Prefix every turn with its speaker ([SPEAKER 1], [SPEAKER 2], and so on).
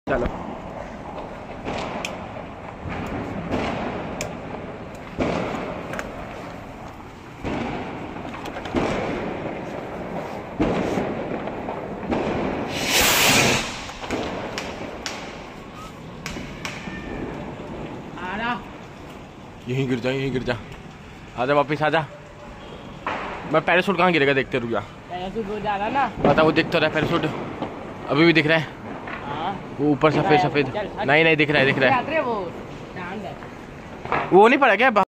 [SPEAKER 1] चलो यहीं गिर जा, यहीं गिर जा। आजा वापिस आजा। मैं पैराशूट कहाँ गिरेगा देखते रुक जा।
[SPEAKER 2] पैराशूट हो जा रहा ना।
[SPEAKER 1] पता वो दिख तो रहा है पैराशूट, अभी भी दिख रहा है। वो ऊपर सफेद सफेद, नहीं नहीं दिख रहा है, दिख रहा है। वो नहीं पड़ा क्या?